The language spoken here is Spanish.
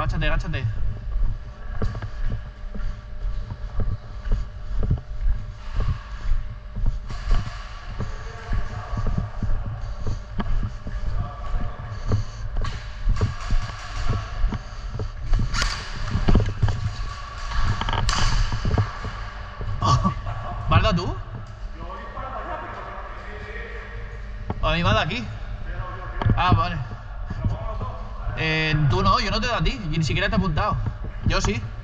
Agáchate, agáchate. ¿Me has dado tú? A mí me ha dado aquí. Ah, vale. Tú no, yo no te he dado a ti. Y ni siquiera te he apuntado. Yo sí.